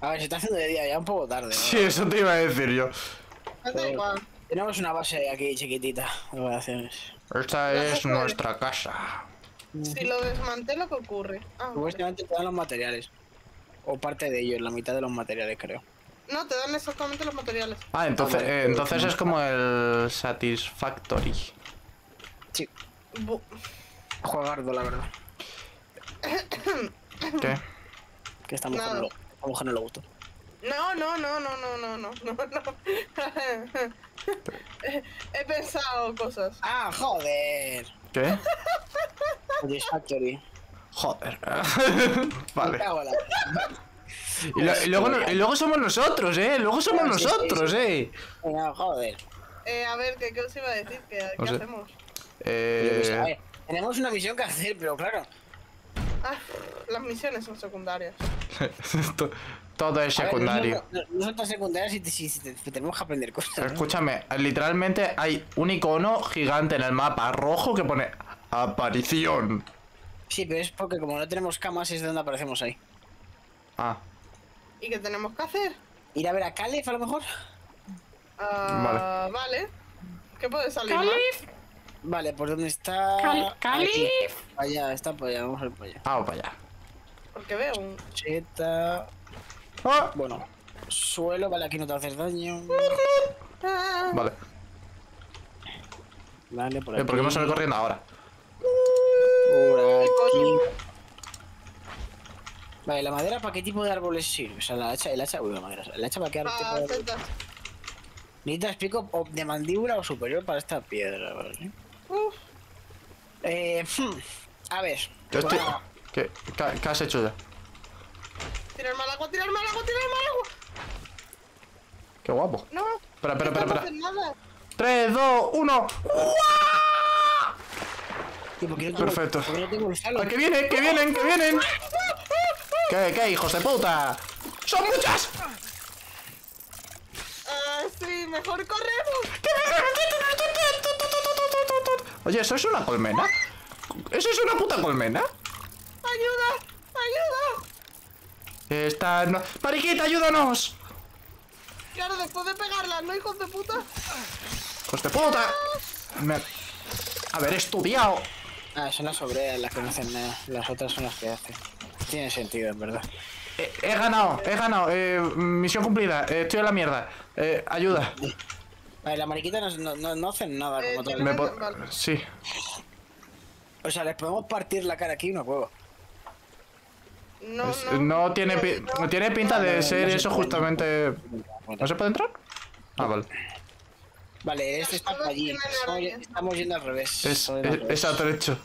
A ver, se está haciendo de día ya un poco tarde, ¿no? Sí, eso te iba a decir yo. Da igual. Tenemos una base aquí chiquitita de operaciones. Esta es nuestra casa. Si lo desmantelo, ¿qué ocurre? Ah, Supuestamente te dan los materiales. O parte de ellos, la mitad de los materiales, creo. no, te dan exactamente los materiales. Ah, entonces, vale. entonces es como el Satisfactory. Sí, Bu- juegardo, la verdad. ¿Qué? Que esta mujer, Nada. a mujer no le gustó. No. He pensado cosas. ¡Ah, joder! ¿Qué? Satisfactory. Joder. Me Vale. cago en la- Y luego somos nosotros, Luego somos Sí, sí, nosotros, sí. No, joder. A ver, ¿qué os iba a decir? ¿Qué No sé. hacemos? Yo qué sé, a ver, tenemos una misión que hacer, pero claro. Ah, las misiones son secundarias. Todo es A ver, secundario. no son tan secundarias si tenemos que aprender cosas, ¿no? Escúchame, literalmente hay un icono gigante en el mapa rojo que pone aparición. Sí, pero es porque como no tenemos camas es de donde aparecemos ahí. Ah, ¿Y qué tenemos que hacer? ¿Ir a ver a Caleb a lo mejor? Vale. ¿Qué puede salir mal? Vale, ¿por dónde está? Caleb. Aquí. Allá, está para allá, vamos a ver para allá. vamos para allá. Porque veo un... Cheta. Ah, Bueno, suelo, vale, aquí no te haces daño. Ah, vale. Vale, por aquí. ¿Por qué me sale corriendo ahora? Por aquí. coño? Vale, ¿la madera para qué tipo de árboles sirve? O sea, el hacha, uy, la madera. ¿El hacha para qué tipo de árbol? setas. Necesitas pico de mandíbula o superior para esta piedra, ¿vale? Uf, A ver. Yo estoy... Bueno, ¿Qué has hecho ya? tirarme al agua, tirarme al agua, tirarme al agua. Qué guapo. No. Espera. No hacen nada. 3, 2, 1. tío, ¿por qué no tengo- Perfecto. por qué no tengo el falo? ¡Ah, que vienen, que vienen, que vienen! ¿Qué, hijos de puta? ¡Son muchas! Sí, mejor corremos. Oye, ¿eso es una colmena? ¿Eso es una puta colmena? Ayuda, ayuda. Esta no... ¡Mariquita, ayúdanos! Claro, después de pegarla, ¿no, hijos de puta? ¡Hijos de puta! Haber estudiado. Ah, son las obreras las que no hacen nada. Las otras son las que hacen. Tiene sentido, en verdad. He ganado. Misión cumplida. Estoy en la mierda. Ayuda. Vale, las mariquitas no hacen nada como tal. Vale. Sí. O sea, les podemos partir la cara aquí una huevo. No tiene pinta de ser eso justamente... ¿No se puede entrar? Ah, vale. Vale, este está para allí. Estamos yendo al revés. Es atrecho.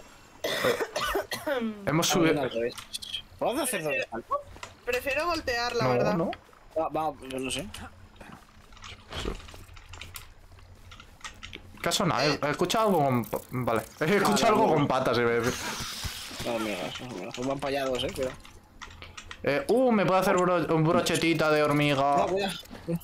Hemos Estamos subido... yendo al revés. ¿Puedo hacer doble salto? Prefiero voltear, la No, verdad. no. Vamos, yo no sé. ¿Qué ha sonado? He escuchado algo con... Vale. He escuchado algo con patas, iba a decir. No, mira, pues van para allá dos, cuidado. Me puedo hacer un brochetita de hormiga. Cuidado.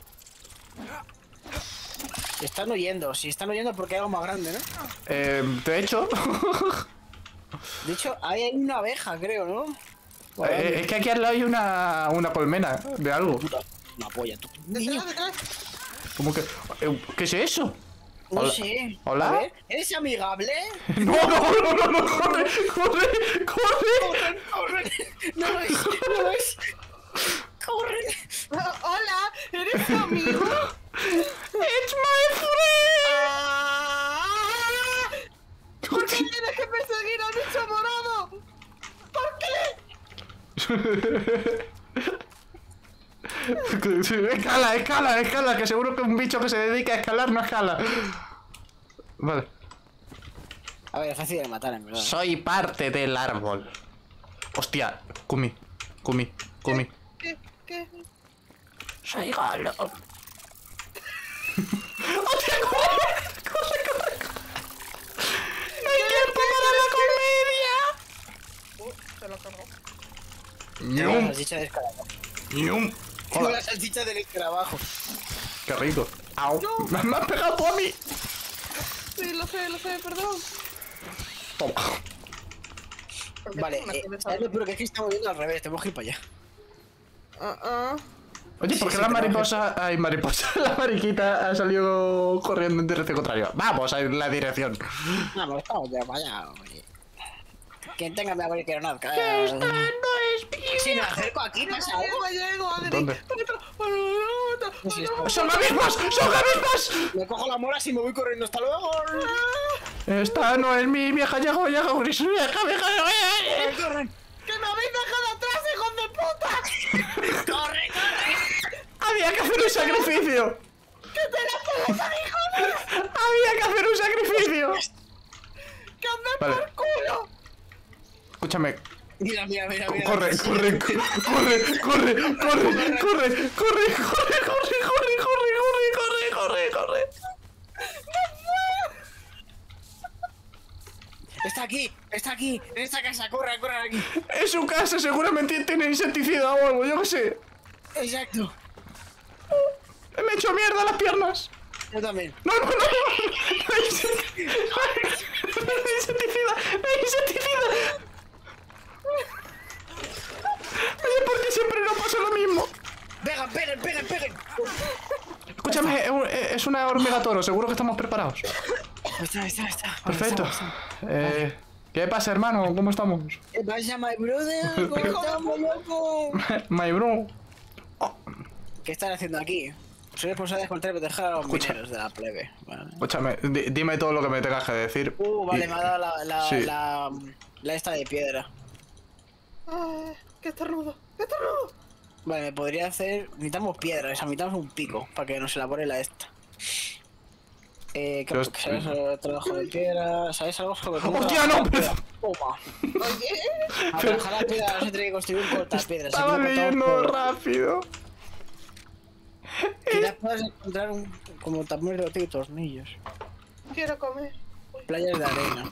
Están huyendo, si están huyendo porque hay algo más grande, ¿no? De hecho... De hecho, ahí hay una abeja, creo, ¿no? es que aquí al lado hay una colmena de algo. Una polla, tú. Niño, Detrás. ¿Cómo que...? ¿Qué es eso? no Hola. sé. ¿Hola? A ver, ¿eres amigable? No, corre. ¡Corre! ¡No lo es! ¡No lo es! ¡Corre! Hola, ¿eres tu amigo? It's my friend. ¡Ah! ¿Por qué tienes que perseguir al bicho morado? ¿Por qué? Escala, que seguro que un bicho que se dedica a escalar no escala. Vale. A ver, es fácil de matar, en verdad. Soy parte del árbol. Hostia, Kumi. ¿Qué? Soy Galo. ¡Hostia, corre! ¡No hay tiempo para la comedia! Se lo cargó. La salchicha de escarabajo. ¡Ñum! Tengo Hola. la salchicha del escarabajo. ¡Qué rico! ¡Au! No. ¡Me has pegado tú a mí! Sí, lo sé, perdón. Toma. Porque Vale, tengo una cabeza pero que es que estamos yendo al revés, tenemos que ir para allá. Oye, ¿por qué sí, la pero mariposa... Ay, mariposa. La mariquita ha salido corriendo en dirección contraria. Vamos a ir en la dirección. Vamos, vamos ya, vaya, oye. Quien tenga mi abuelo que no. Que esta no es Si me acerco aquí, pasa algo. Llego, Adri. ¿Dónde? ¿Qué es esto? ¡Son avispas! ¡Son avispas! Me cojo la mora y me voy corriendo. ¡Hasta luego! Esta no es mi vieja gris. ¡Corre! ¡Que me habéis dejado atrás, hijos de puta! ¡Corre, corre! Había que hacer un sacrificio. ¡Que te la puedes a hijo de... Había que hacer un sacrificio. ¡Que andes Vale. por culo! Escúchame. Mira, mira, mira, mira. Corre, corre, corre, corre, corre, corre, corre, corre, corre. Está aquí, en esta casa. Corre, corre aquí. En su casa seguramente tiene insecticida o algo, yo qué sé. Exacto. Me he hecho mierda las piernas. Yo también. No. Hay insecticida. Oye, ¿por qué siempre no pasa lo mismo? Peguen. Escúchame, es una hormiga toro, seguro que estamos preparados. Está. Perfecto. ¿Qué pasa, hermano? ¿Cómo estamos? ¿Qué pasa, my brother? ¿Cómo estamos, loco? My bro. ¿Qué están haciendo aquí? Soy responsable de encontrar y proteger a los Escucha. mineros de la plebe. Vale. Escúchame, dime todo lo que me tengas que decir. Vale, Y- me ha dado Sí. la esta de piedra. ¡Qué estornudo! Vale, me podría hacer... Necesitamos piedra, necesitamos un pico para que nos elabore la esta. Pero ¿Sabes trabajo de piedra? ¿Sabes algo sobre cómo ¡Hostia, trabajar no! la piedra? Perdón. Toma. Oye, Para trabajar la piedra no se tiene que construir un cortapiedras. Estaba leyendo rápido. Quizás puedas encontrar como tapones de botella y tornillos. quiero comer. Playas de arena.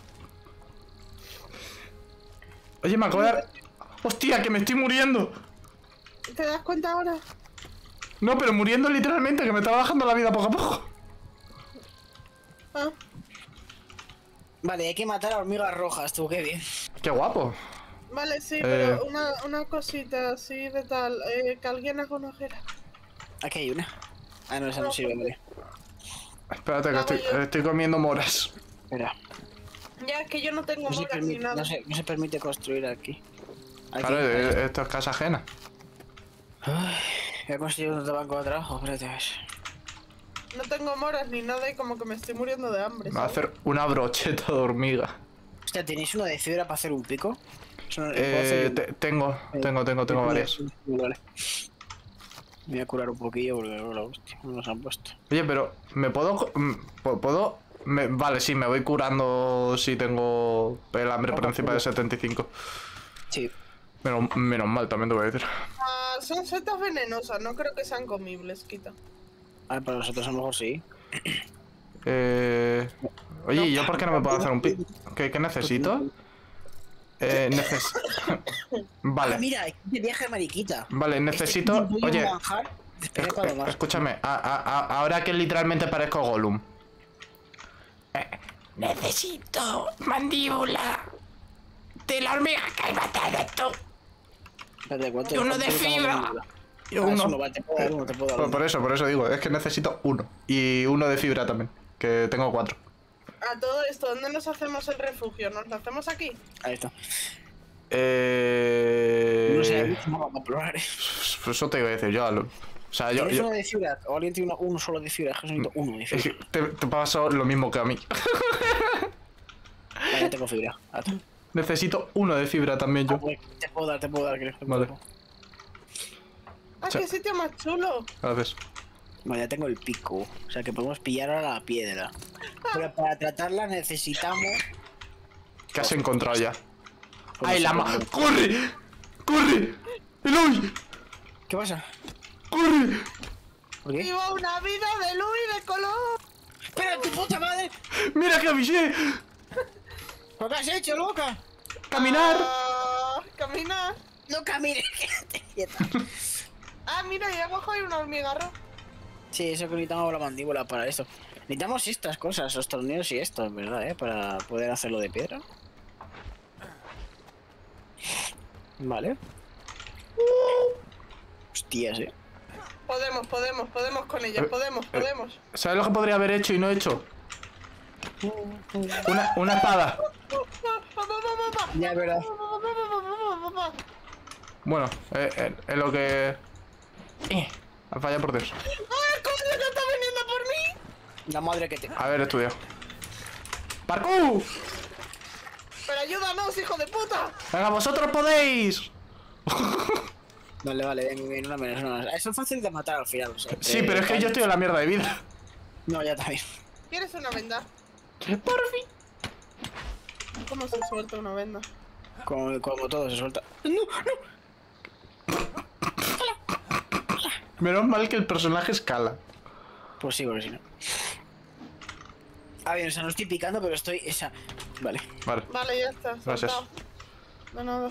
Oye, me acabo de dar... ¡Hostia, que me estoy muriendo! ¿Te das cuenta ahora? No, pero muriendo literalmente, que me está bajando la vida poco a poco. Ah, Vale, hay que matar a hormigas rojas, tú, qué bien. ¡Qué guapo! vale, sí, pero una cosita así de tal. Que alguien haga una hoguera. Aquí hay una. Ah, no, esa no sirve, vale. Espérate, que estoy comiendo moras. Espera. Ya, es que yo no tengo No se, moras ni permite, nada. no se permite construir aquí. Claro, esto es casa ajena. He conseguido un banco de trabajo, espérate a ver. No tengo moras ni nada y como que me estoy muriendo de hambre. Me va a ¿sabes? hacer una brocheta de hormiga. Hostia, ¿tenéis uno de fibra para hacer un pico? Eso no- ¿puedo hacer yo? Tengo varias. Vale. Me voy a curar un poquillo porque la hostia, no nos han puesto. Oye, pero ¿me puedo...? Vale, sí, me voy curando si tengo el hambre por encima de 75. Sí. Menos mal, también te voy a decir. Son setas venenosas, no creo que sean comibles, quita. Ah, para nosotros a lo mejor sí. Oye, ¿y yo por qué no me puedo hacer un pi...? ¿Qué necesito? Vale. Ah, mira, de viaje mariquita. Vale, necesito... Este tipo Oye, de manjar, espera para lo más. escúchame, ahora que literalmente parezco Gollum. Necesito mandíbula de la hormiga que has matado tú. Espérate, ¿cuánto? Y uno de ¿cuánto fibra. tengo? Y Ah, uno. eso no vale, te puedo dar uno, te puedo dar uno. Por eso digo, es que necesito uno. Y uno de fibra también, que tengo 4. A todo esto, ¿dónde nos hacemos el refugio? ¿Nos lo hacemos aquí? Ahí está. No sé, no vamos a probar. Pues eso te iba a decir yo. O sea, ¿Tienes uno de fibra? ¿O alguien tiene uno solo de fibra? Es que necesito uno de Es que fibra. te pasó lo mismo que a mí. Vale, ya tengo fibra. Ah, tú. Necesito uno de fibra también yo. Pues, te puedo dar, creo. Vale. ¡Ah, Cha- qué sitio más chulo! Gracias. Vale, ya tengo el pico. O sea que podemos pillar ahora la piedra. Pero para tratarla necesitamos... ¿Qué has encontrado ya? Pues ¡Ay, no la sé, ma! pero- ¡Corre! ¡Corre! ¡Eloy! ¿Qué pasa? ¡Corre! ¿Por qué? ¡Viva una vida de luz y de color! ¡Pero tu puta madre! ¡Mira que avisé! ¿Lo que has hecho, loca? ¡Caminar! Caminar. No camines, quédate quieta. Ah, mira, y abajo hay una hormiga roja. Sí, eso que necesitamos la mandíbula para esto. Necesitamos estas cosas, los tornillos y esto, en verdad, para poder hacerlo de piedra. Vale. Hostias, Podemos con ella, podemos. ¿Sabes lo que podría haber hecho y no he hecho? Una espada. Ya, es verdad. Bueno, es lo que... al fallar por Dios. ¡Ah, coño, que está viniendo por mí! La madre que te... Haber estudiado. ¡Parkour! ¡Pero ayúdanos, hijo de puta! ¡Venga, vosotros podéis! Vale, bien, una menos. Eso es fácil de matar al final, o sea, Sí, pero es que yo estoy en la mierda de vida. No, ya también. ¿Quieres una venda? Por fin. ¿Cómo se suelta una venda? Como todo se suelta. ¡No! Menos mal que el personaje escala. Pues sí, porque si no. Ah, bien, o sea, no estoy picando, pero estoy... Esa... Vale. Vale. Vale, ya está. Gracias. Soltado. De nada.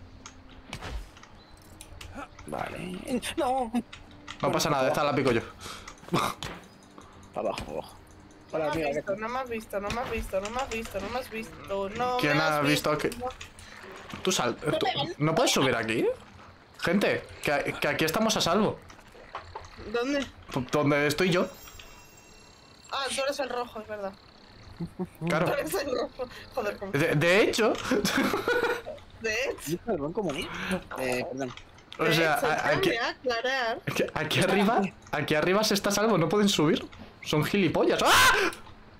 Vale. No. No pasa nada, esta la pico yo. Para abajo. No Hola, me mira, has visto, no me has visto, no me has visto, no me has visto, no me has visto, no ¿Quién me ha has visto que...? Tú sal... ¿No puedes subir aquí? Gente, que aquí estamos a salvo. ¿Dónde? Donde estoy yo. Ah, tú eres el rojo, es verdad. Claro. Tú eres el rojo. Joder, ¿cómo? De hecho... De hecho, Perdón, comunista. Perdón. O de sea, hecho, aquí, déjame aclarar. aquí arriba se está a salvo, no pueden subir. Son gilipollas. ¡Ah!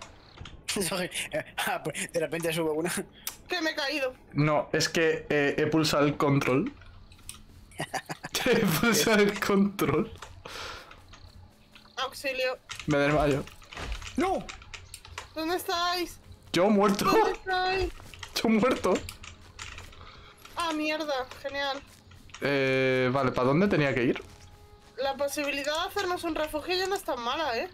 Pues de repente sube una. Que me he caído. No, es que he pulsado el control. He pulsado el control. Auxilio. Me desmayo. ¡No! ¿Dónde estáis? Yo muerto. ¿Dónde estáis? Yo muerto. Ah, mierda, genial. Vale, ¿para dónde tenía que ir? La posibilidad de hacernos un refugio ya no es tan mala, ¿eh?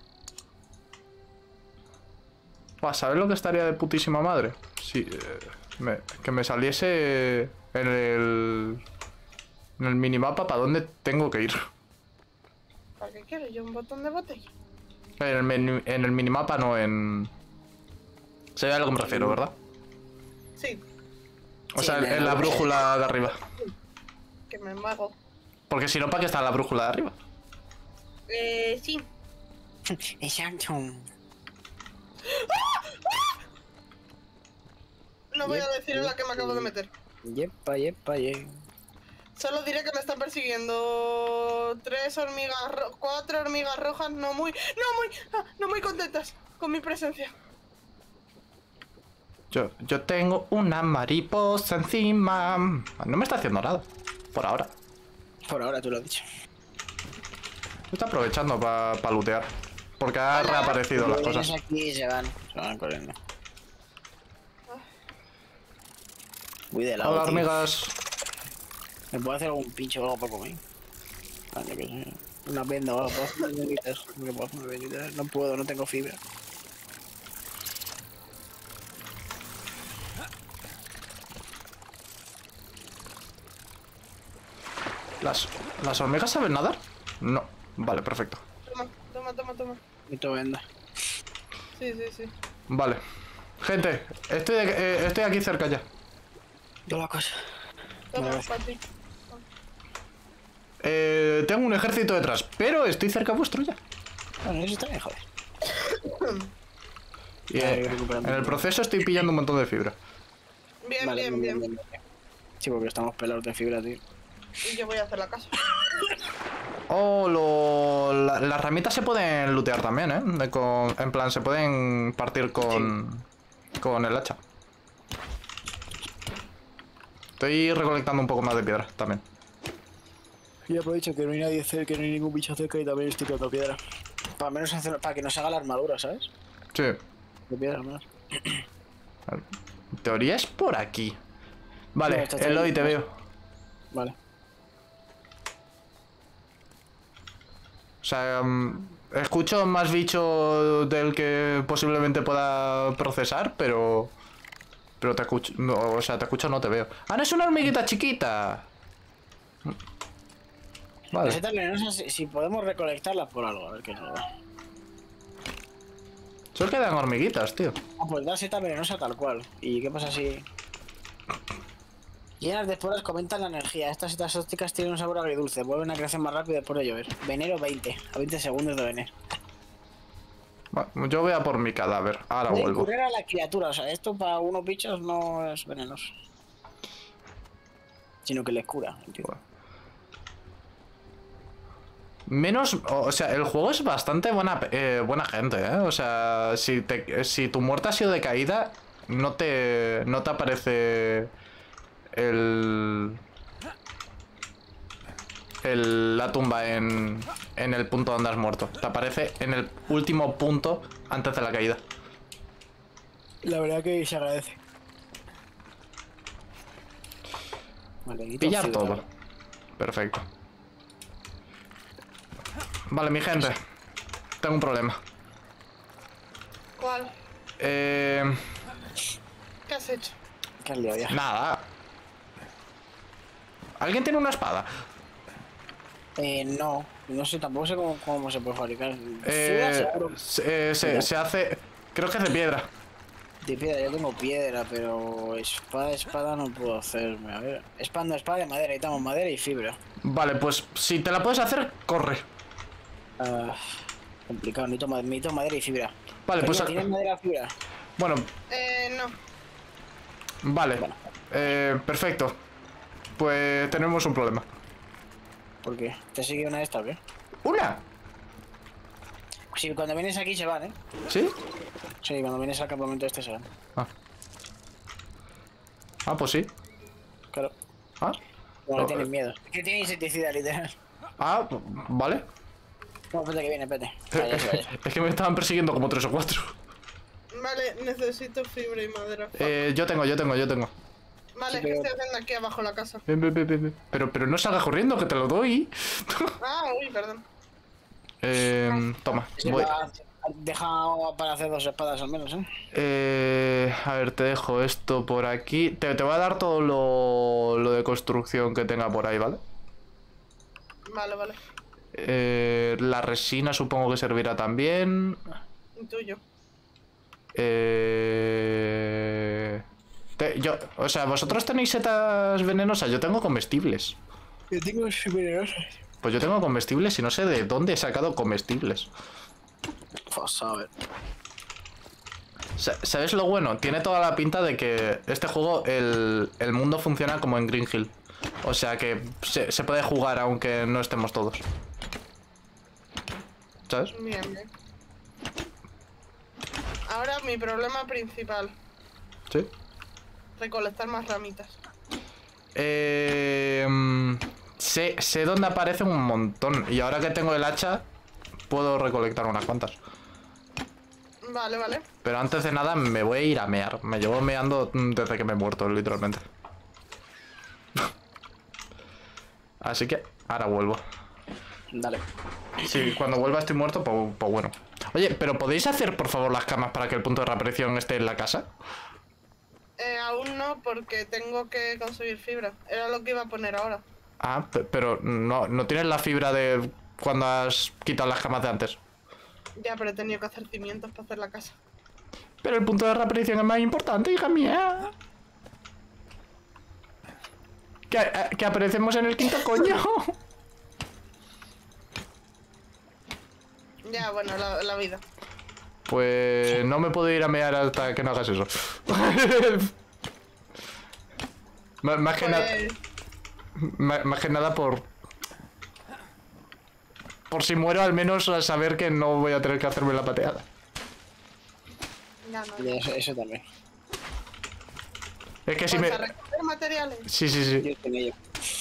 ¿Sabes lo que estaría de putísima madre? Sí, que me saliese en el minimapa para dónde tengo que ir. ¿Para qué quiero yo un botón de botella? En el minimapa, no en... Se ve a lo que me refiero, ¿verdad? Sí, O Sí, sea, en en la brújula de arriba. que me mago. Porque si no, ¿para qué está la brújula de arriba? Sí. Exacto. No voy a decir en la que me acabo de meter. Yepa. Solo diré que me están persiguiendo 4 hormigas rojas no muy contentas con mi presencia. Yo tengo una mariposa encima. No me está haciendo nada. Por ahora. Por ahora tú lo has dicho. Está aprovechando para lootear. Porque ha Hola. reaparecido las cosas. Aquí se van corriendo. Voy de lado. Hola, tío. hormigas. ¿Me puedo hacer algún pincho o algo para comer? Vale, que sé. Una venda o algo. ¿Puedo hacer venditas? ¿Me puedo hacer venditas? No puedo, no tengo fibra. ¿Las hormigas saben nadar? No. Vale, perfecto. Toma. Necesito venda. Sí. Vale. Gente, estoy aquí cerca ya. Yo la cosa. Toma, Vale. para ti. Tengo un ejército detrás, pero estoy cerca vuestro ya. Bueno, eso está bien, joder. Y, Vale, voy recuperando. en el proceso estoy pillando un montón de fibra. Bien, Vale, bien. Sí, porque estamos pelados de fibra, tío. Y yo voy a hacer la casa. Las ramitas se pueden lootear también, ¿eh? En plan, se pueden partir con el hacha. Estoy recolectando un poco más de piedra también. Y aprovecho que no hay nadie cerca, que no hay ningún bicho cerca y también estoy tirando piedra. Para que nos haga la armadura, ¿sabes? Sí. De piedra, al menos. En teoría es por aquí. Vale, No, está Eloy, te ahí. veo. Vale. O sea, escucho más bicho del que posiblemente pueda procesar, pero te escucho, no, o sea, te escucho, no te veo. ¡Ah, no, es una hormiguita chiquita! Vale. Las setas venenosas, si podemos recolectarlas por algo, a ver qué nos da. Solo quedan hormiguitas, tío. Ah, pues da seta venenosa tal cual. ¿Y qué pasa si Llenas de esporas comentan la energía. Estas setas ópticas tienen un sabor agridulce. Vuelven a crecer más rápido después de llover. Veneno 20. A 20 segundos de veneno. Bueno, yo voy a por mi cadáver. Ahora Puede vuelvo. curar a la criatura. O sea, esto para unos bichos no es venenoso. Sino que les cura. Entiendo. Menos, o sea, el juego es bastante buena gente, ¿eh? O sea, si tu muerte ha sido de caída, no te aparece la tumba en el punto donde has muerto. Te aparece en el último punto antes de la caída. La verdad que se agradece. Vale, Pillar todo. Perfecto. Vale, mi gente. Tengo un problema. ¿Cuál? Eh... ¿Qué has hecho? ¿Qué has liado ya? Nada. ¿Alguien tiene una espada? No. No sé, tampoco sé cómo se puede fabricar. Seguro. Se hace... Creo que es de piedra. De piedra, yo tengo piedra, pero espada no puedo hacerme. A ver, espada de madera, necesitamos madera y fibra. Vale, pues si te la puedes hacer, corre. Complicado, necesito madera y fibra. Vale, pues... ¿Tienes madera y fibra? Bueno, No. vale. Bueno. Perfecto. Pues tenemos un problema. ¿Por qué? ¿Te sigue una de estas o qué? ¿Una? Sí, cuando vienes aquí se van, ¿eh? ¿Sí? Sí, cuando vienes al campamento este se van. Ah, pues sí. Claro. Ah, Bueno, tienen miedo. Es que tienen insecticida, literal. Vale. No, espérate que viene, espérate. Vaya, se vaya. Es que me estaban persiguiendo como 3 o 4. Vale, necesito fibra y madera. Yo tengo. Vale, sí, es que pero- estoy haciendo aquí abajo la casa. Ven. Pero no salgas corriendo, que te lo doy. Uy, perdón. Toma. Se Voy. va- Deja para hacer 2 espadas al menos, ¿eh? A ver, te dejo esto por aquí. Te voy a dar todo lo de construcción que tenga por ahí, ¿vale? Vale. La resina supongo que servirá también. Y tuyo. O sea, vosotros tenéis setas venenosas, yo tengo comestibles. Yo tengo venenosas. Pues yo tengo comestibles y no sé de dónde he sacado comestibles. Pues a ver. ¿Sabes lo bueno? Tiene toda la pinta de que este juego, el mundo funciona como en Green Hill. O sea que se puede jugar aunque no estemos todos. ¿Sabes? Bien. Ahora mi problema principal. Sí. Recolectar más ramitas. Sé dónde aparecen un montón. Y ahora que tengo el hacha, puedo recolectar unas cuantas. Vale. Pero antes de nada me voy a ir a mear. Me llevo meando desde que me he muerto, literalmente. Así que ahora vuelvo. Dale. Sí, cuando vuelva estoy muerto, pues bueno. Oye, ¿pero podéis hacer por favor las camas para que el punto de reaparición esté en la casa? Aún no, porque tengo que conseguir fibra. Era lo que iba a poner ahora. Pero no tienes la fibra de cuando has quitado las camas de antes. Ya, pero he tenido que hacer cimientos para hacer la casa. Pero el punto de reaparición es más importante, hija mía. Que aparecemos en el quinto coño. Ya, bueno, la vida. Pues no me puedo ir a mear hasta que no hagas eso. Más que nada. Más que nada por si muero, al menos a saber que no voy a tener que hacerme la pateada. Ya no. Y eso también. Es que si ¿Vas me... a recoger materiales? Sí. Yo tengo ello.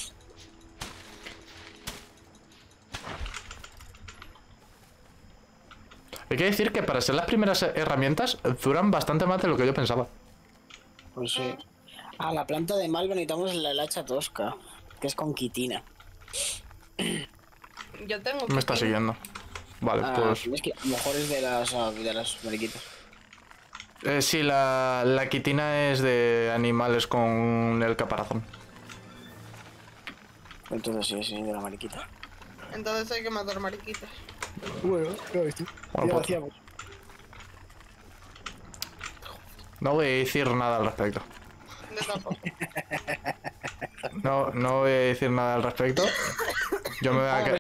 Hay que decir que para ser las primeras herramientas duran bastante más de lo que yo pensaba. Pues sí. La planta de Malva necesitamos la hacha tosca, que es con quitina. Yo tengo. Me está siguiendo. Vale, pues... Es que a lo mejor es de las mariquitas. Sí, la quitina es de animales con el caparazón. Entonces sí, de la mariquita. Entonces hay que matar mariquitas. Bueno, lo viste. Bueno, Ya lo pues- hacíamos. No voy a decir nada al respecto. Yo tampoco. cabeza. No voy a decir nada al respecto. Yo me voy a quedar.